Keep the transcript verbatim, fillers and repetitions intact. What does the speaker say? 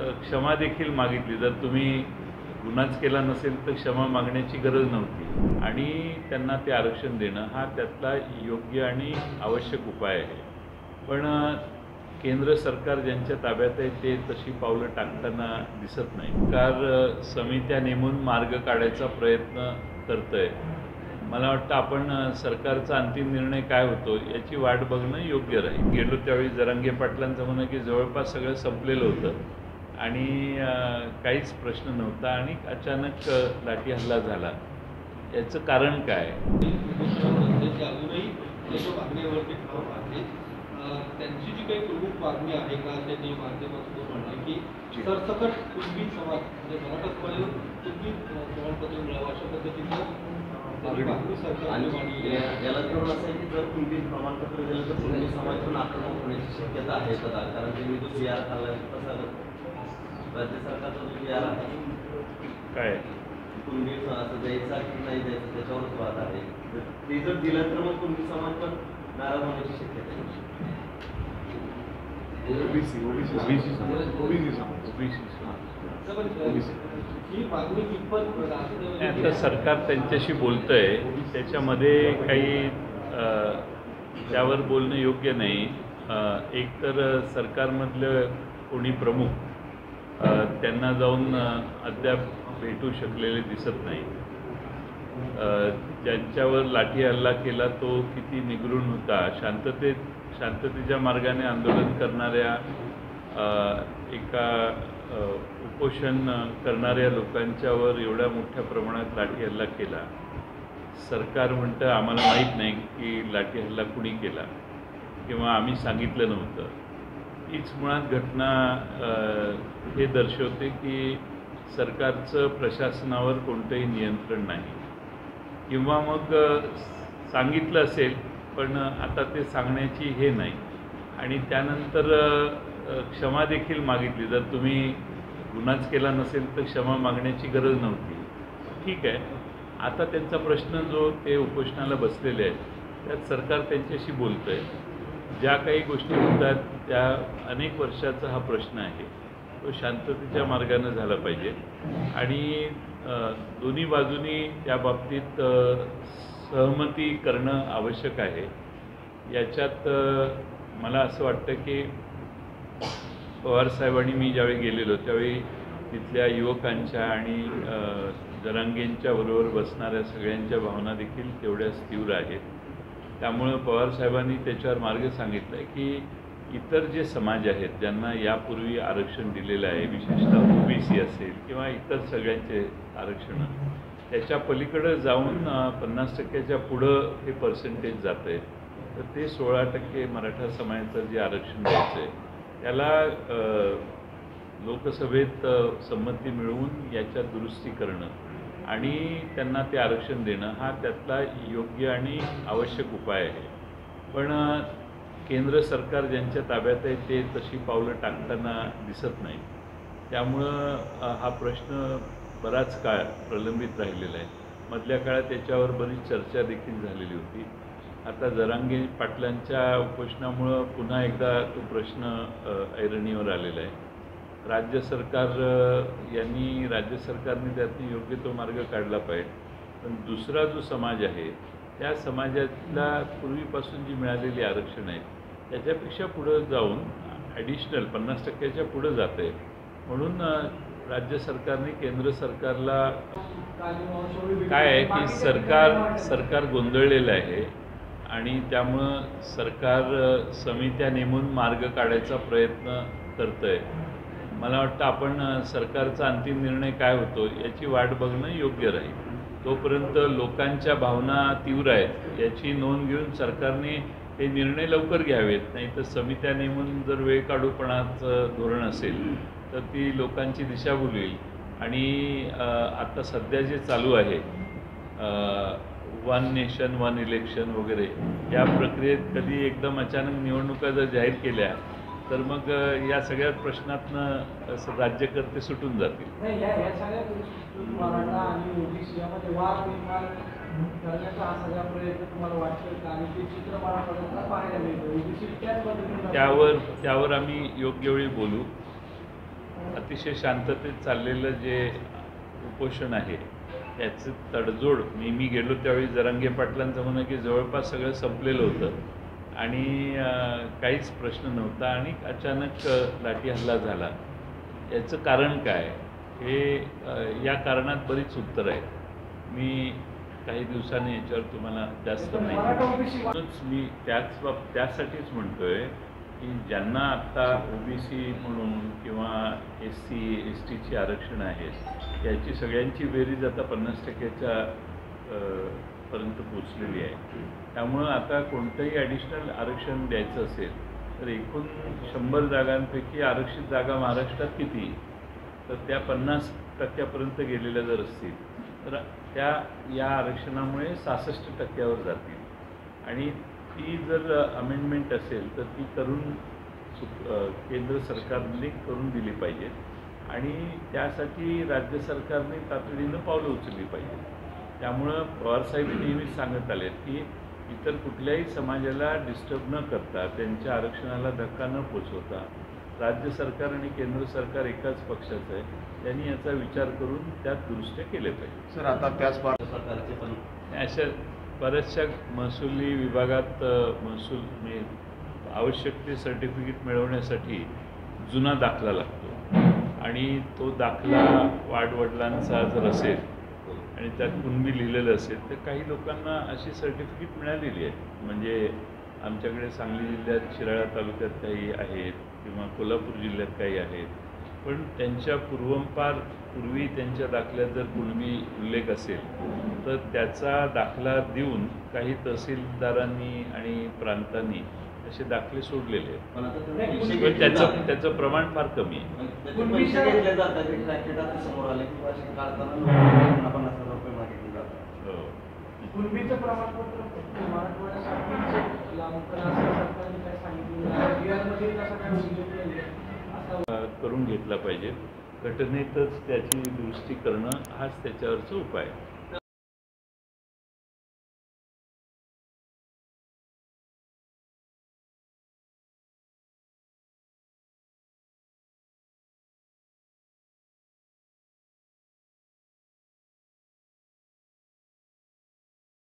क्षमा देखील मागितली. जर तुम्ही गुन्हाच केला नसेल तर क्षमा मागण्याची गरज नव्हती आणि त्यांना ते आरक्षण देणं हा त्यातला योग्य आणि आवश्यक उपाय आहे. पण केंद्र सरकार ज्यांच्या ताब्यात आहे ते तशी पावलं टाकताना दिसत नाही. सरकार समित्या नेमून मार्ग काढायचा प्रयत्न करतंय. मला वाटतं आपण सरकारचा अंतिम निर्णय काय होतो याची वाट बघणं योग्य राहील. गेलो त्यावेळी जरांगे पाटलांचं म्हणणं की जवळपास सगळं संपलेलं होतं आणि काहीच प्रश्न नव्हता आणि अचानक लाठी हल्ला झाला. याचं कारण काय? त्यांची जी काही प्रमुख मागणी आहे का त्यांनी माध्यमातून म्हणले की सरसकट कुणबी समाज म्हणजे मराठा समाजाला कुणबी प्रमाणपत्र मिळावं अशा पद्धतीचं मागणी सरकारने मांडली आहे. याला धरून असं आहे की जर कुणबी प्रमाणपत्र दिलं तर कुणबी समाजातून आक्रमण होण्याची शक्यता आहे का? कारण त्यांनी जो जी आर काढला तसा राज्य सरकारचा जो जी आर आहे काय कुणबी असं द्यायचा की नाही द्यायचं त्याच्यावरच वाद आहे. ते जर दिलं तर मग कुणबी समाज पण नाराज होण्याची शक्यता आहे. ओबीसी ओबीसी ओबीसी आता सरकार त्यांच्याशी बोलतंय, त्याच्यामध्ये काही त्यावर बोलणं योग्य नाही. एक तर सरकारमधलं कोणी प्रमुख त्यांना जाऊन अद्याप भेटू शकलेले दिसत नाही. ज्यांच्यावर लाठी हल्ला केला तो किती निगृण होता. शांततेत शांततेच्या मार्गाने आंदोलन करणाऱ्या एका उपोषण करणाऱ्या लोकांच्यावर एवढ्या मोठ्या प्रमाणात लाठी हल्ला केला. सरकार म्हणतं आम्हाला माहीत नाही की लाठी हल्ला कुणी केला किंवा आम्ही सांगितलं नव्हतं. हीच मुळात घटना हे दर्शवते की सरकारचं प्रशासनावर कोणतंही नियंत्रण नाही किंवा मग सांगितलं असेल पण आता ते सांगण्याची हे नाही आणि त्यानंतर क्षमा देखील मागितली. जर तुम्ही गुन्हाच केला नसेल तर क्षमा मागण्याची गरज नव्हती. ठीक आहे, आता त्यांचा प्रश्न जो ते उपोषणाला बसलेले आहेत त्यात सरकार त्यांच्याशी बोलतं आहे. ज्या काही गोष्टी होतात त्या अनेक वर्षाचा हा प्रश्न आहे, तो शांततेच्या मार्गाने झाला पाहिजे आणि दोन्ही बाजूनी त्या बाबतीत सहमती करणं आवश्यक आहे. याच्यात मला असं वाटतं की पवारसाहेबांनी मी ज्यावेळी गेलेलो त्यावेळी तिथल्या युवकांच्या आणि जरांगेंच्या बरोबर बसणाऱ्या सगळ्यांच्या भावना देखील तेवढ्याच तीव्र आहेत. त्यामुळं पवारसाहेबांनी त्याच्यावर मार्ग सांगितला आहे की इतर जे समाज आहेत ज्यांना यापूर्वी आरक्षण दिलेलं आहे, विशेषतः ओबीसी असेल किंवा इतर सगळ्यांचे आरक्षण, त्याच्या पलीकडं जाऊन पन्नास टक्क्याच्या पुढं हे पर्सेंटेज जातं आहे. तर ते सोळा टक्के मराठा समाजाचं जे आरक्षण द्यायचं आहे त्याला लोकसभेत संमती मिळवून याच्यात दुरुस्ती करणं आणि त्यांना ते आरक्षण देणं हा त्यातला योग्य आणि आवश्यक उपाय आहे. पण केंद्र सरकार ज्यांच्या ताब्यात आहे ते तशी पावलं टाकताना दिसत नाही. त्यामुळं हा प्रश्न बराच काळ प्रलंबित राहिलेला आहे. मधल्या काळात त्याच्यावर बरीच चर्चा देखील झालेली होती. आता जरांगे पाटलांच्या उपोषणामुळं पुन्हा एकदा तो प्रश्न ऐरणीवर आलेला आहे. राज्य सरकार यांनी राज्य सरकारने त्यातून योग्य तो मार्ग काढला पाहिजे. पण दुसरा जो समाज आहे त्या समाजातला पूर्वीपासून जी मिळालेली आरक्षण आहेत त्याच्यापेक्षा पुढं जाऊन ॲडिशनल पन्नास टक्क्याच्या पुढं जातं आहे. म्हणून राज्य सरकारने केंद्र सरकारला काय आहे की सरकार सरकार गोंधळलेलं आहे आणि त्यामुळं सरकार समित्या नेमून मार्ग काढायचा प्रयत्न करतं आहे. मला वाटतं आपण सरकारचा अंतिम निर्णय काय होतो याची वाट बघणं योग्य राहील. तोपर्यंत लोकांच्या भावना तीव्र आहेत याची नोंद घेऊन सरकारने हे निर्णय लवकर घ्यावेत. नाही तर समित्या नेमून जर वेळ काढूपणाचं धोरण असेल तर ती लोकांची दिशाभूल होईल. आणि आता सध्या जे चालू आहे वन नेशन वन इलेक्शन वगैरे या प्रक्रियेत कधी एकदम अचानक निवडणुका जर जाहीर केल्या तर मग या सगळ्या प्रश्नातनं राज्यकर्ते सुटून जातील. त्यावर त्यावर आम्ही योग्य वेळी बोलू. अतिशय शांततेत चाललेलं जे उपोषण आहे त्याचं तडजोड मी मी गेलो त्यावेळी जरांगे पाटलांचं म्हणणं की जवळपास सगळं संपलेलं होतं आणि काहीच प्रश्न नव्हता आणि अचानक लाठी हल्ला झाला. याचं कारण काय हे या कारणात बरीच उत्तरं आहेत. मी काही दिवसांनी याच्यावर तुम्हाला जास्त माहिती म्हणूनच मी त्याच बाब त्यासाठीच म्हणतो आहे की ज्यांना आत्ता ओबीसी म्हणून किंवा एस सी एस टीची आरक्षण आहेत याची सगळ्यांची बेरीज आता पन्नास टक्क्याच्या पर्यंत पोचलेली आहे. त्यामुळं आता कोणतंही ॲडिशनल आरक्षण द्यायचं असेल तर एकूण शंभर जागांपैकी आरक्षित जागा महाराष्ट्रात किती तर त्या पन्नास टक्क्यापर्यंत गेलेल्या जर असतील तर त्या या आरक्षणामुळे सहासष्ट टक्क्यावर जातील आणि ती जर अमेंडमेंट असेल तर ती करून केंद्र सरकारने करून दिली पाहिजे आणि त्यासाठी राज्य सरकारने तातडीनं पावलं उचलली पाहिजे. त्यामुळं पवारसाहेब नेहमीच सांगत आले की इतर कुठल्याही समाजाला डिस्टर्ब न करता त्यांच्या आरक्षणाला धक्का न पोचवता राज्य सरकार आणि केंद्र सरकार एकाच पक्षाचं आहे त्यांनी याचा विचार करून त्यात दुरुस्त्या केल्या पाहिजे. सर आता त्याच सरकारचे पण अशा बऱ्याचशा महसुली विभागात महसूल म्हणजे आवश्यक ते सर्टिफिकेट मिळवण्यासाठी जुना दाखला लागतो आणि तो दाखला वाडवडिलांचा जर असेल आणि त्यात कुणबी लिहिलेलं असेल तर काही लोकांना अशी सर्टिफिकेट मिळालेली आहेत. म्हणजे आमच्याकडे सांगली जिल्ह्यात शिराळा तालुक्यात काही आहेत किंवा कोल्हापूर जिल्ह्यात काही आहेत पण त्यांच्या पूर्वंपार पूर्वी त्यांच्या दाखल्यात जर कुणबी उल्लेख असेल तर त्याचा दाखला देऊन काही तहसीलदारांनी आणि प्रांतांनी असे दाखले सोडलेले आहेत पण त्याचं त्याचं प्रमाण फार कमी आहे. कुणबीचं प्रमाणपत्र करून घेतला पाहिजे. घटनेतच त्याची दुरुस्ती करणं हाच त्याच्यावरचा उपाय आहे.